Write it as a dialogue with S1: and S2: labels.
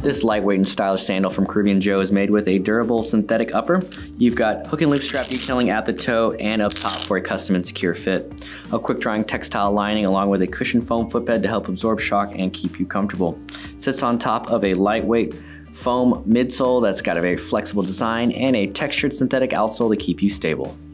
S1: This lightweight and stylish sandal from Caribbean Joe is made with a durable synthetic upper. You've got hook and loop strap detailing at the toe and up top for a custom and secure fit. A quick drying textile lining along with a cushioned foam footbed to help absorb shock and keep you comfortable. Sits on top of a lightweight foam midsole that's got a very flexible design and a textured synthetic outsole to keep you stable.